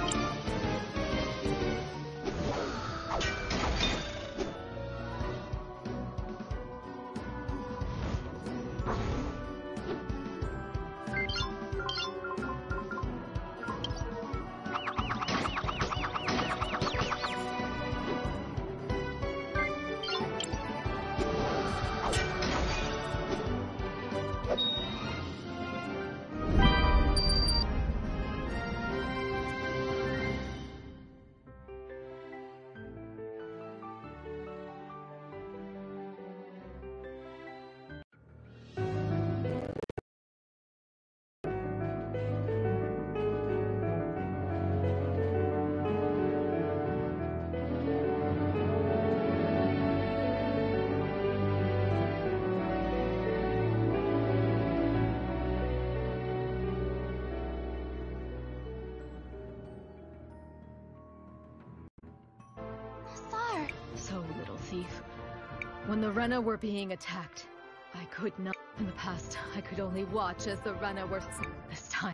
So, little thief. When the Rena were being attacked, I could not. In the past, I could only watch as the Rena were. This time.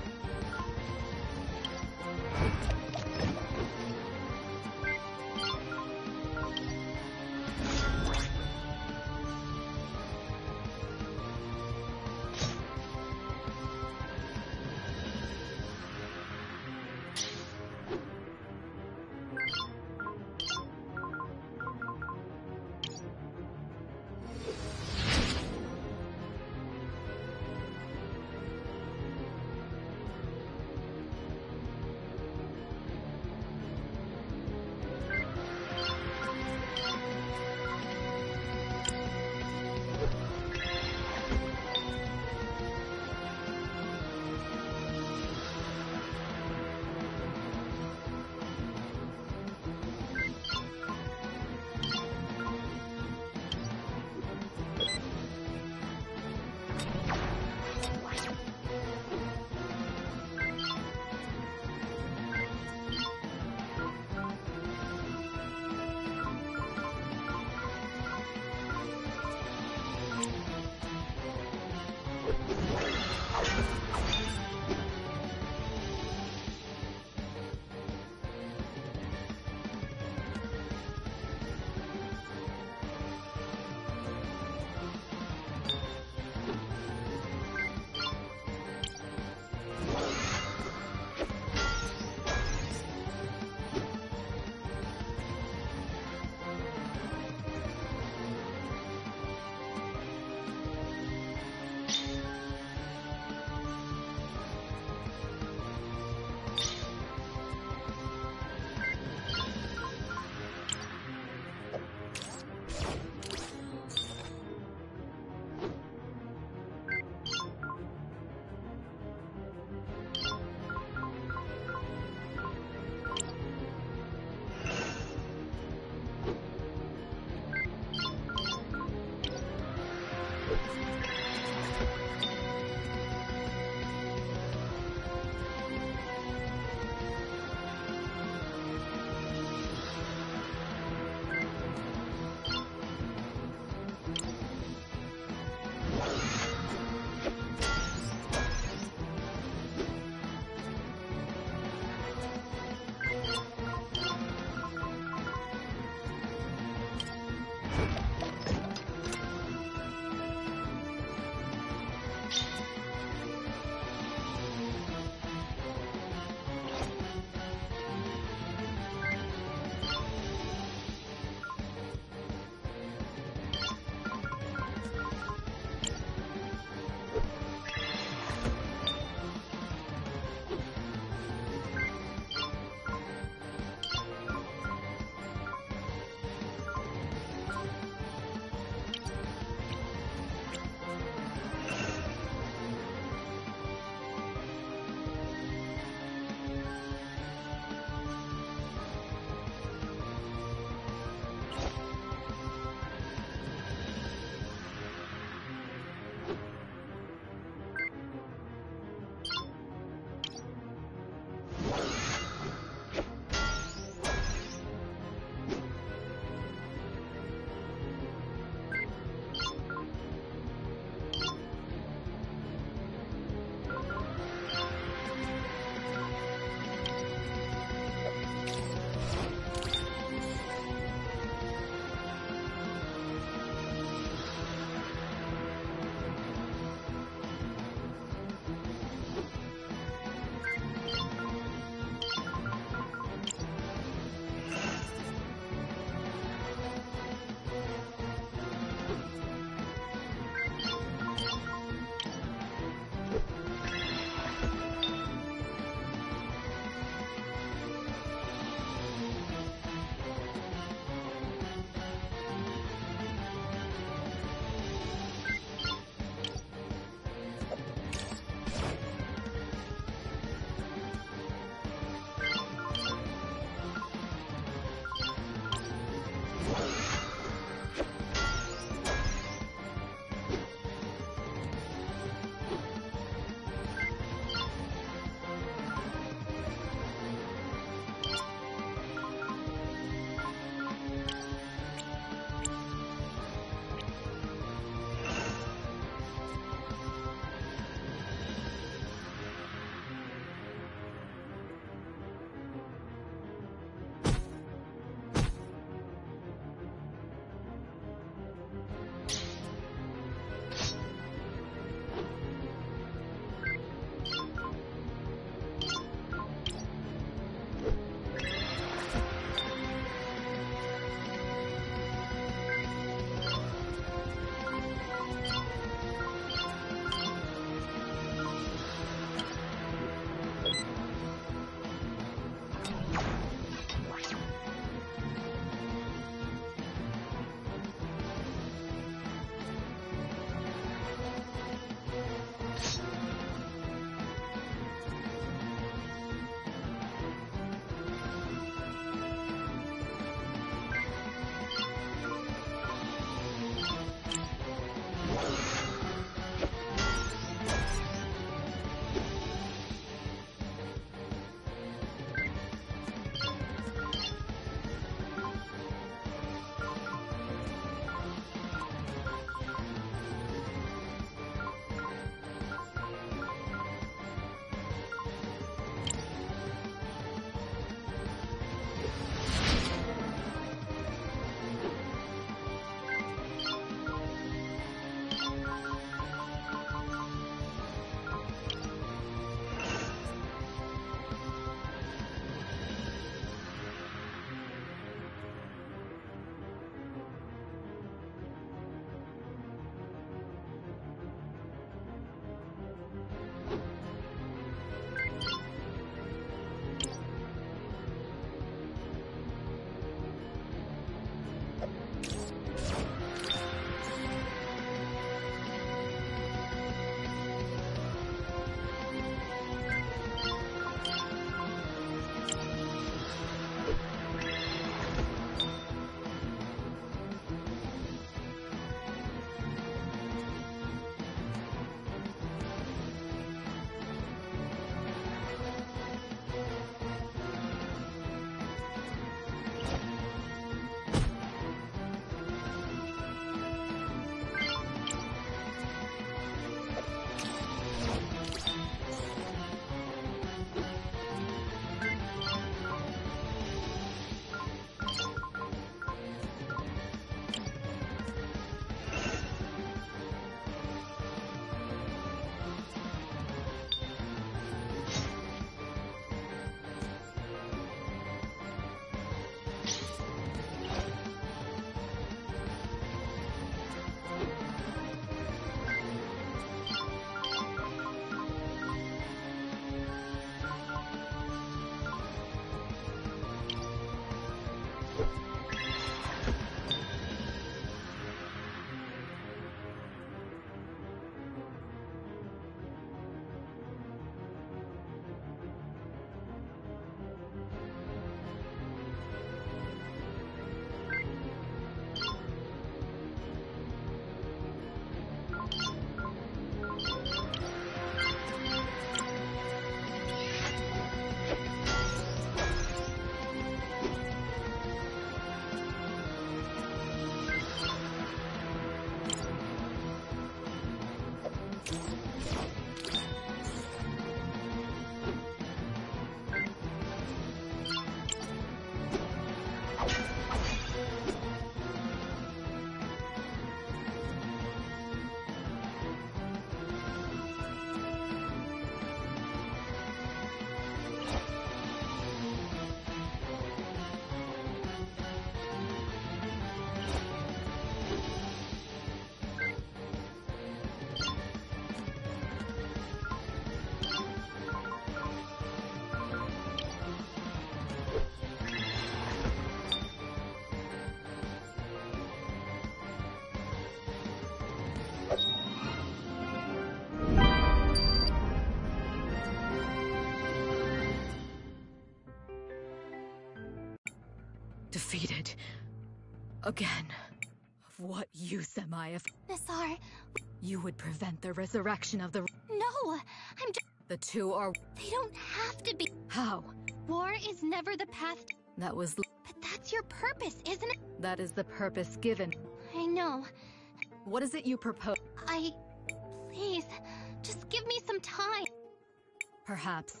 Defeated. Again. Of what use am I if Nassar, you would prevent the resurrection of the... no! I'm just... The two are... They don't have to be. How? War is never the path. That was... But that's your purpose, isn't it? That is the purpose given. I know. What is it you propose? Please, just give me some time. Perhaps.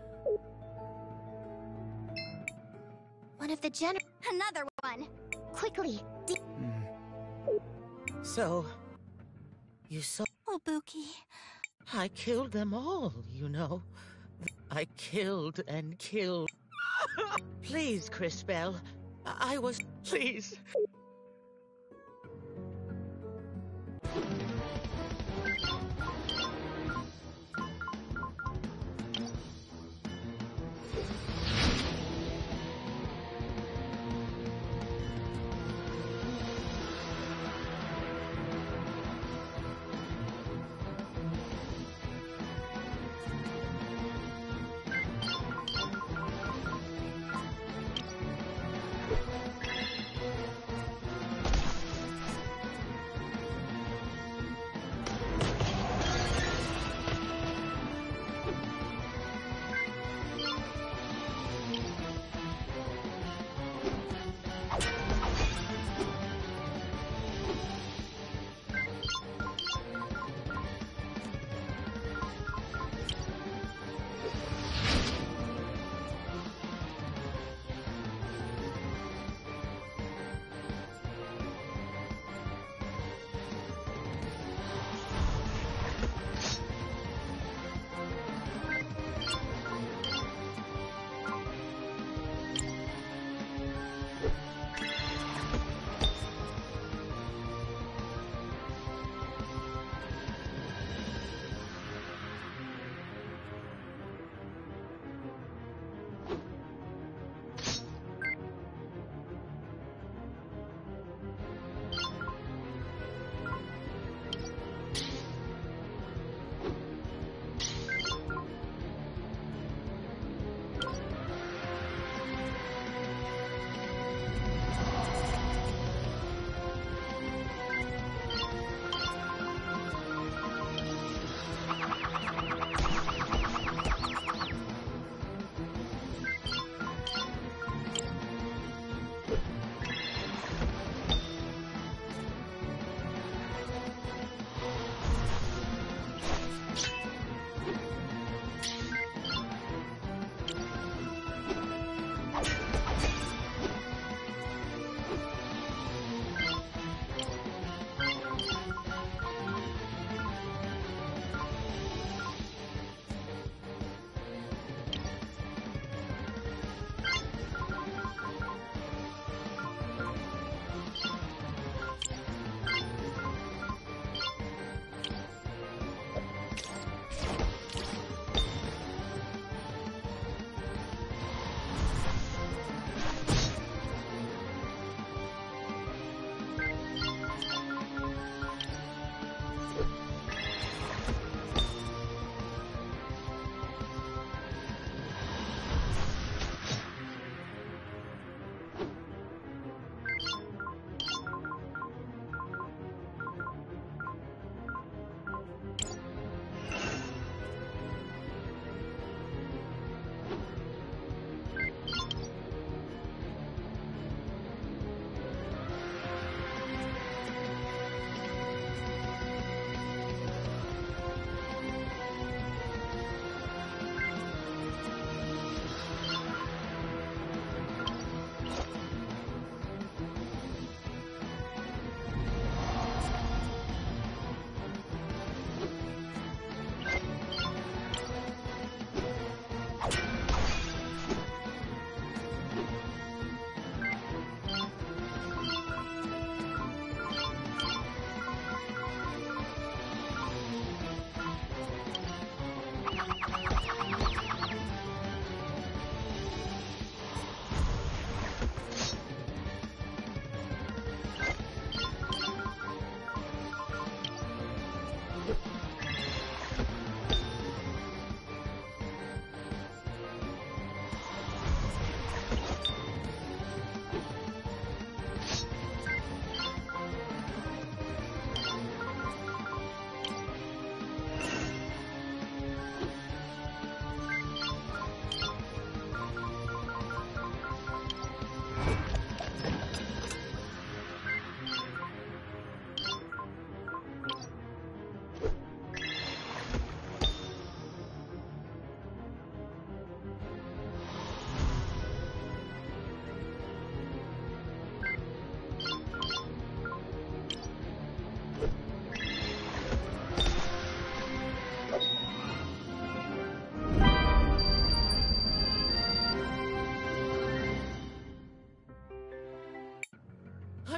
One of the Another one! Quickly! So, you saw... Oh, Buki. I killed them all, you know. I killed and killed. Please, Crispell. I was... Please.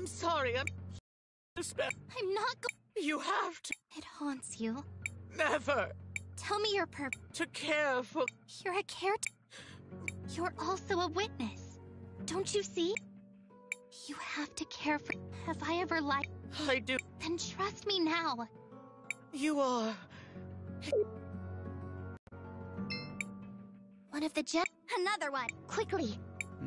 I'm sorry. Crispell, I'm not go- you have to It haunts you. never Tell me your purpose. to care for. You're a caretaker. You're also a witness. Don't you see? You have to care for. Have I ever lied? I do. Then trust me now. You are. One of the Another one. Quickly.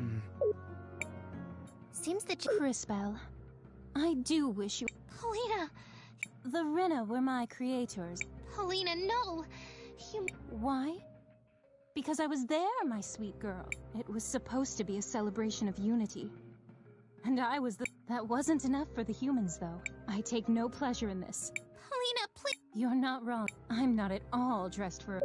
Seems that Crispell, I do wish you. Polina. The Rena were my creators. Polina, no. You. Why? Because I was there, my sweet girl. It was supposed to be a celebration of unity. And I was the. That wasn't enough for the humans, though. I take no pleasure in this. Polina, please. You're not wrong. I'm not at all dressed for.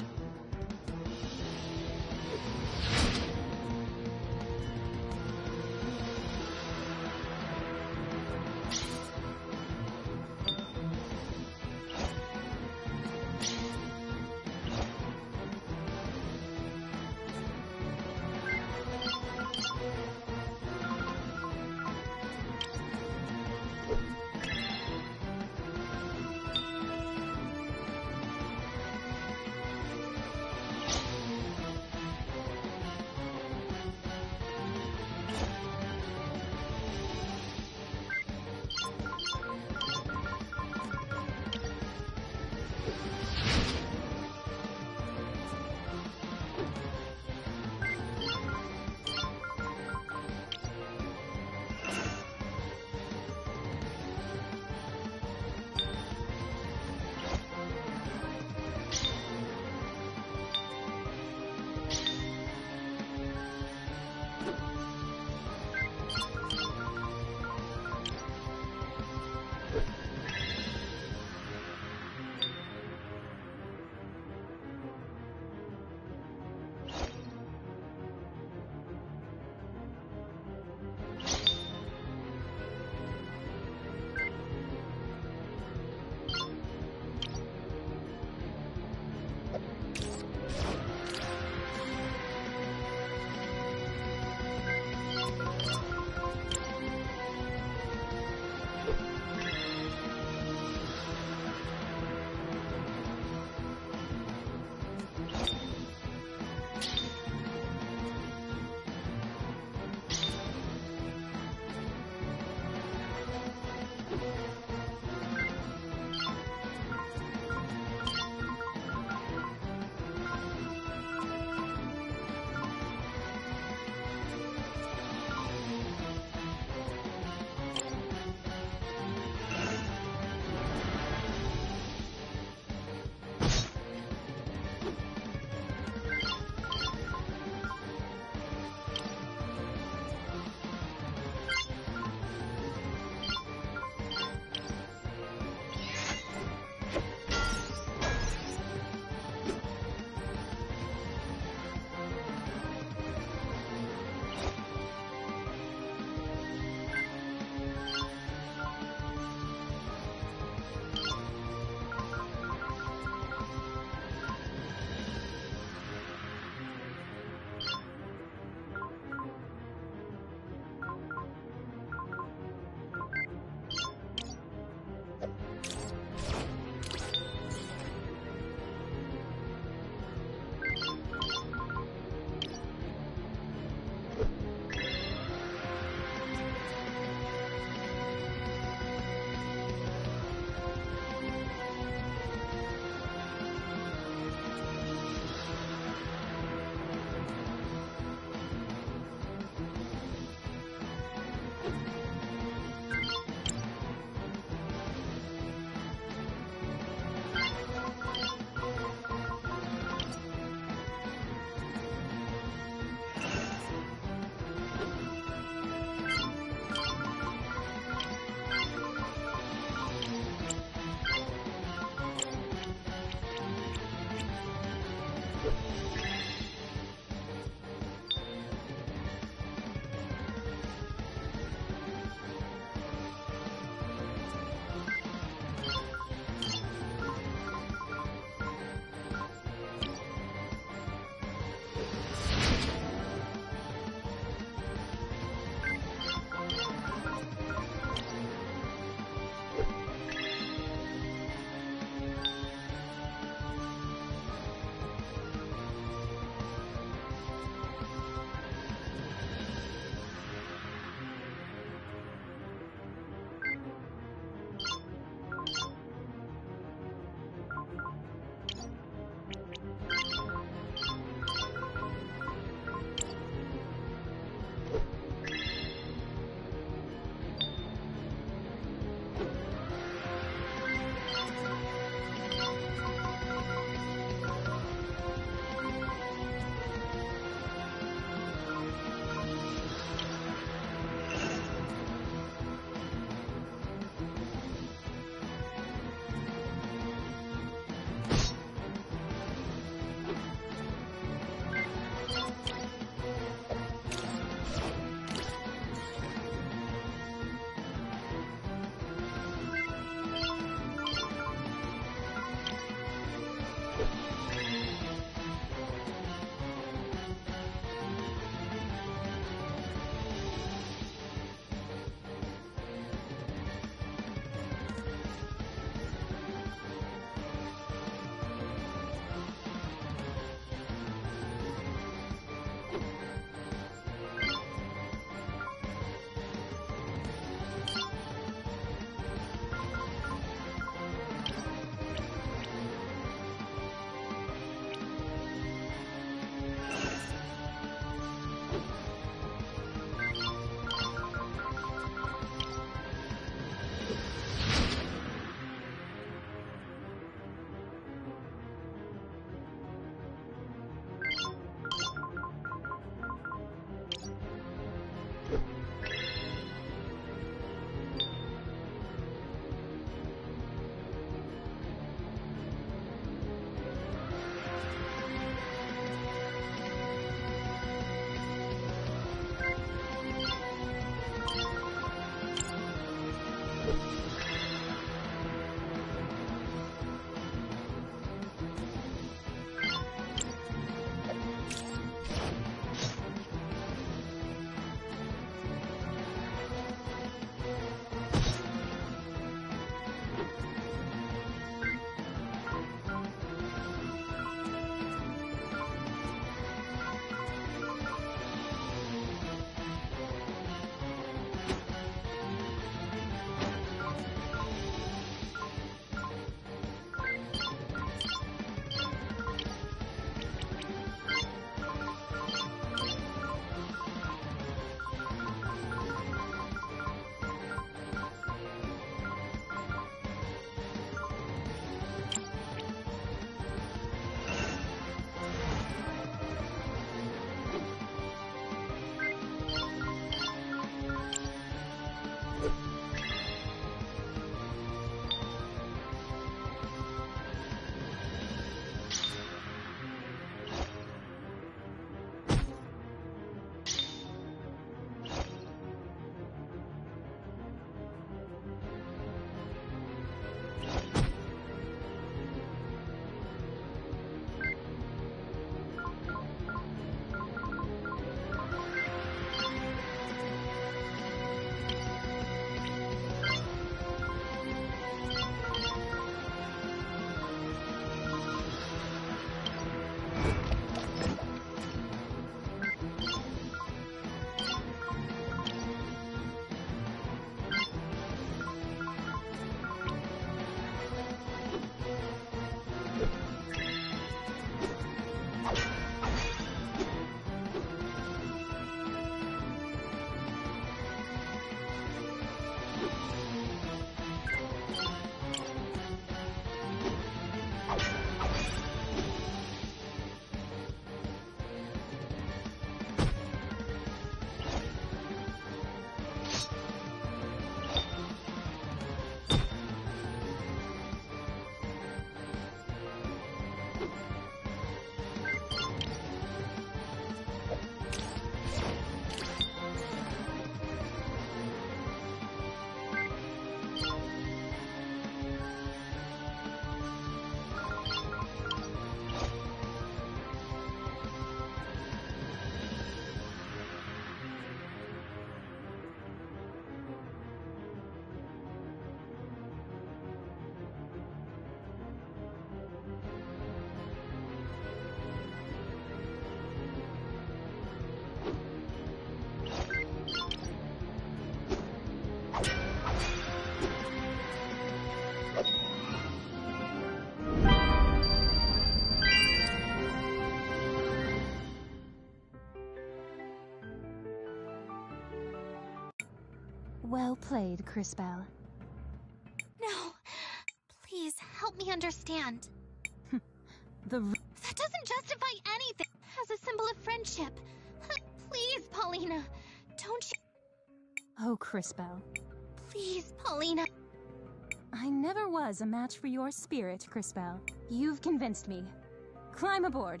Well played, Crisbell. No. Please, help me understand. The That doesn't justify anything. As a symbol of friendship. Please, Paulina. Don't you... Oh, Crisbell. Please, Paulina. I never was a match for your spirit, Crisbell. You've convinced me. Climb aboard.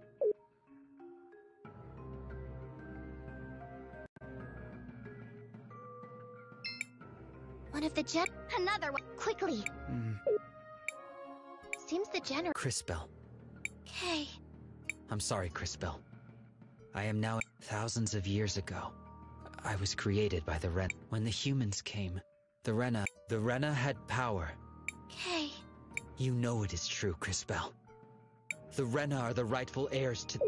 One of the Another one. Quickly. Seems the Crisbell. Okay. I'm sorry, Crisbell. I am now thousands of years ago. I was created by the Ren. When the humans came, the Rena had power. Okay. You know it is true, Crisbell. The Rena are the rightful heirs to...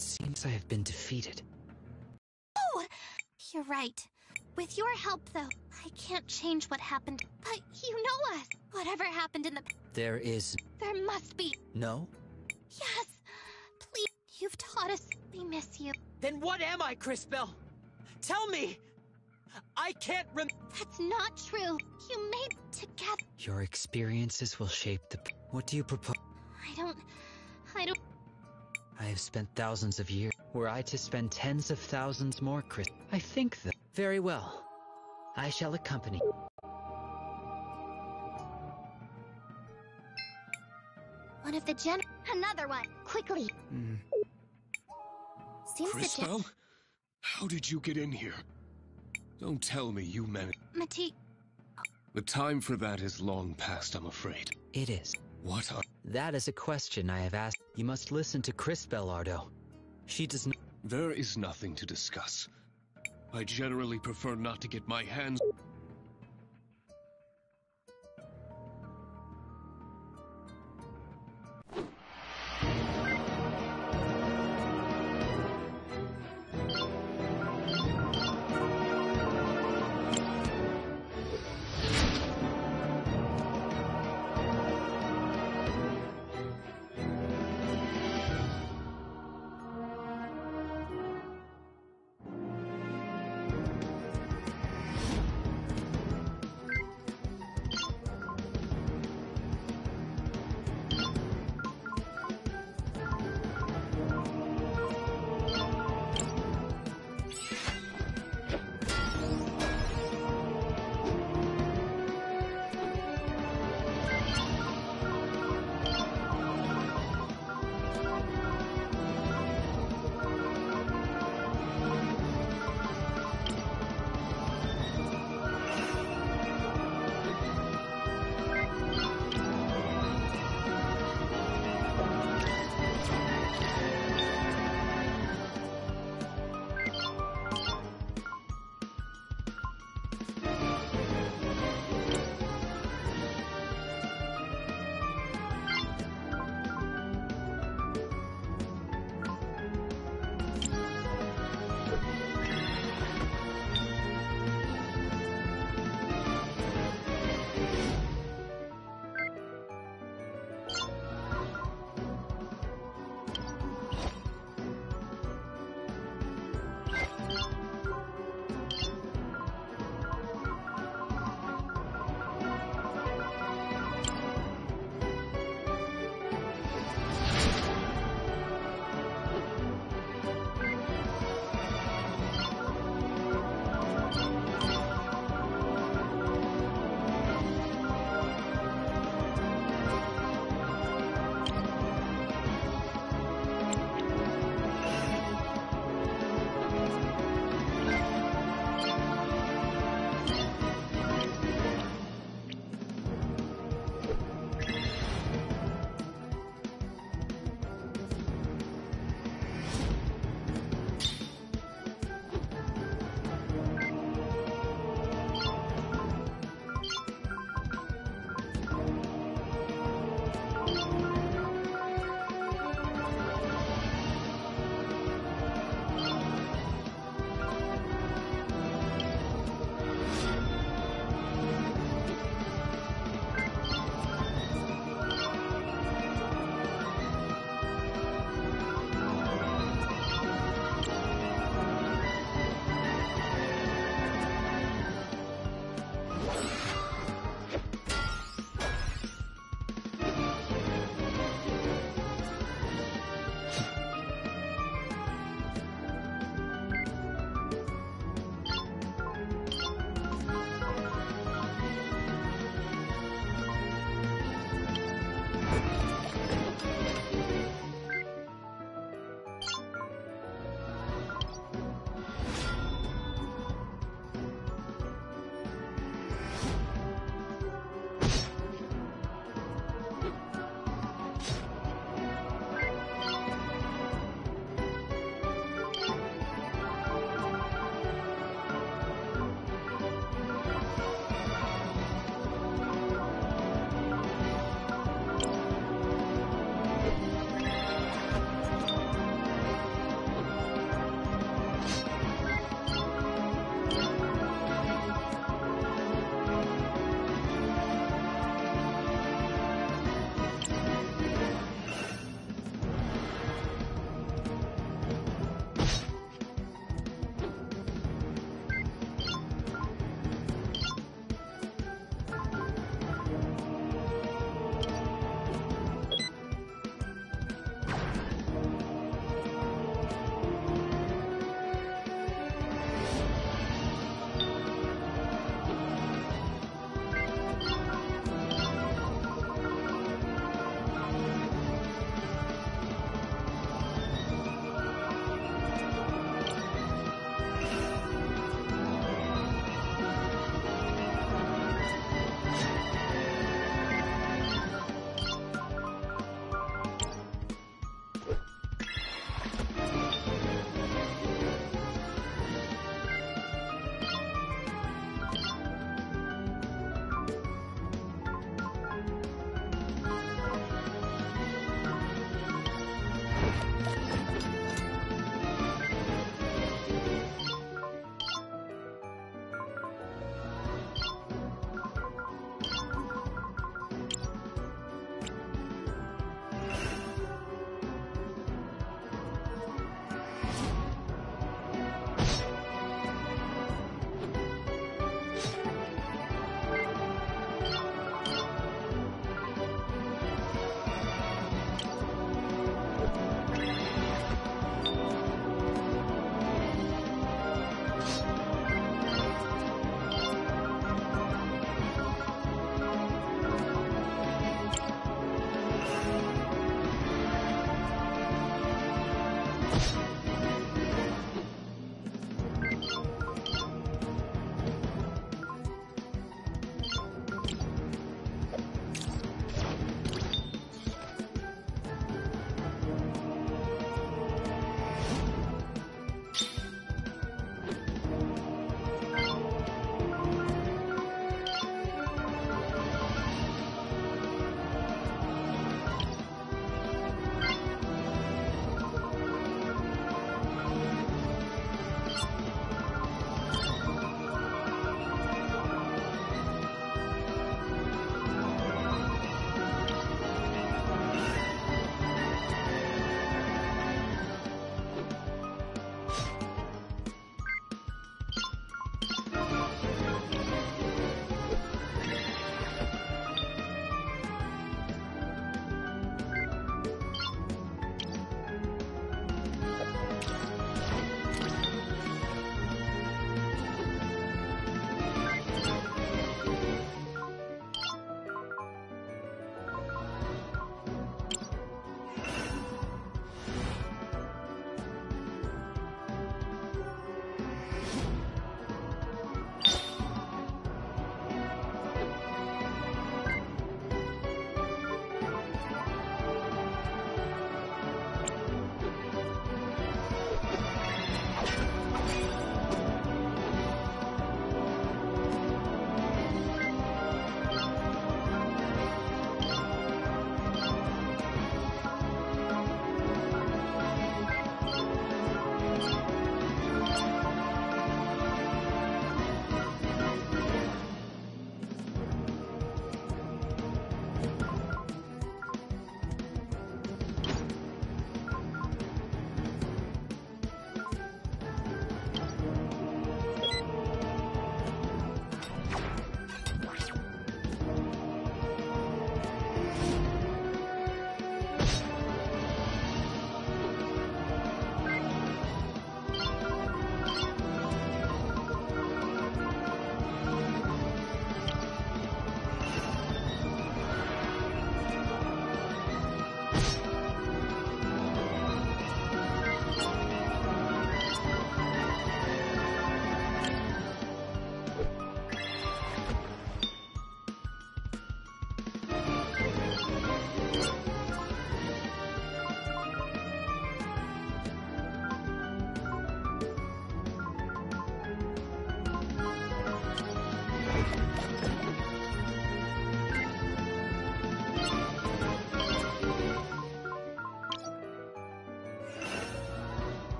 It seems I have been defeated. Oh! You're right. With your help, though, I can't change what happened. But you know us. Whatever happened in the... There is... There must be... No? Yes! Please, you've taught us. We miss you. Then what am I, Crisbell? Tell me! I can't That's not true. You made together. Your experiences will shape the... What do you propose? I don't... I have spent thousands of years. Were I to spend tens of thousands more, Chris... I think that... Very well. I shall accompany... One of the Another one. Quickly. Seems Crisbell? How did you get in here? Don't tell me you managed... Mati... The time for that is long past, I'm afraid. It is. What are... That is a question I have asked. You must listen to Crisbell, Ardo. She does not... There is nothing to discuss. I generally prefer not to get my hands...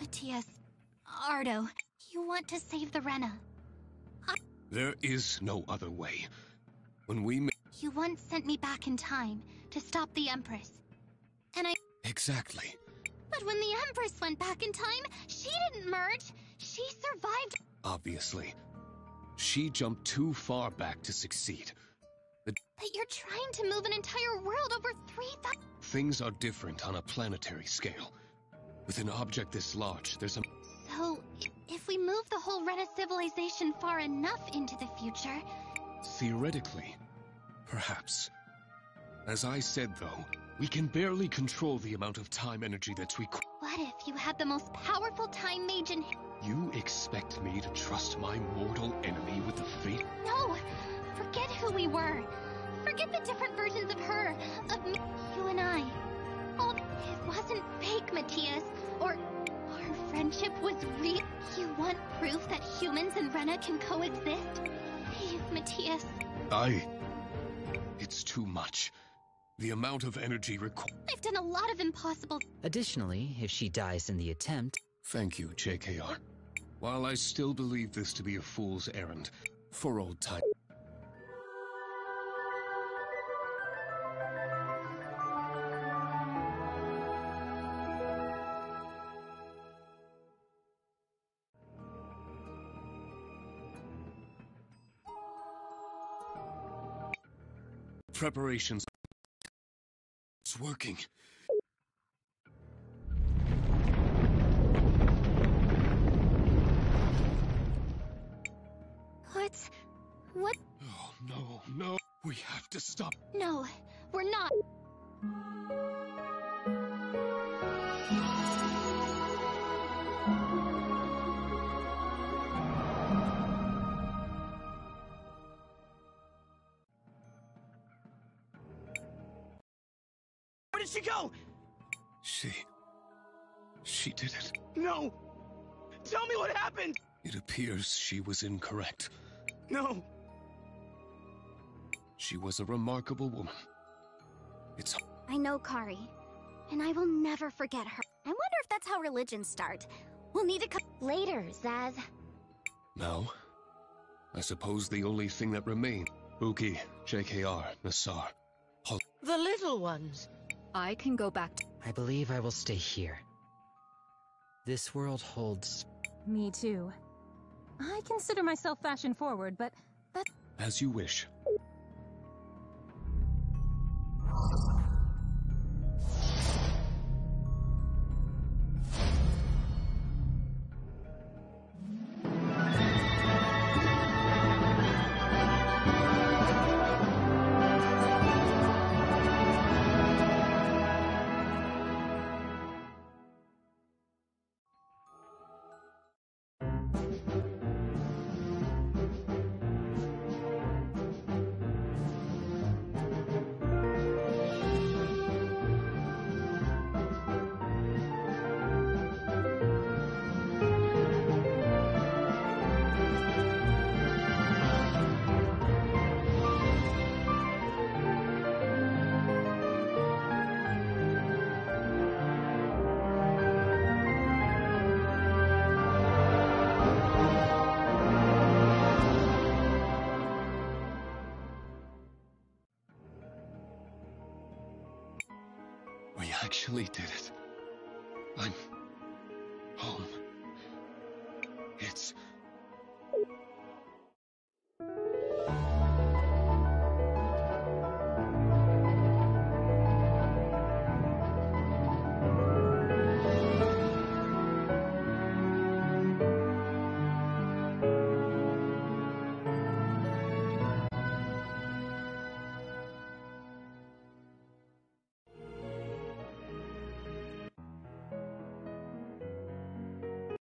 Matthias, Ardo, you want to save the Rena. There is no other way. When we You once sent me back in time to stop the Empress. And I... Exactly. But when the Empress went back in time, she didn't merge. She survived. Obviously. She jumped too far back to succeed. But you're trying to move an entire world over 3,000... Things are different on a planetary scale. With an object this large, there's a... So, if we move the whole Rena civilization far enough into the future... Theoretically, perhaps. As I said, though, we can barely control the amount of time energy that's required. What if you had the most powerful time mage in... You expect me to trust my mortal enemy with the fate? No! Forget who we were. Forget the different versions of her, of me, you and I. Oh, it wasn't fake, Matthias. Or our friendship was real. You want proof that humans and Rena can coexist? Please, Matthias. It's too much. The amount of energy required. I've done a lot of impossible... Additionally, if she dies in the attempt... Thank you, JKR. While I still believe this to be a fool's errand, for old time. Preparations. It's working. What? Oh, no. We have to stop. No, we're not. Where did she go? She did it. No! Tell me what happened! It appears she was incorrect. No! She was a remarkable woman. I know Kari, and I will never forget her. I wonder if that's how religions start. We'll need to come later, Zaz. Now, I suppose the only thing that remains... Buki, JKR, Nassar. The little ones. I can go back to... I believe I will stay here. This world holds... Me too. I consider myself fashion-forward, but that... As you wish. We actually did it. I'm home. It's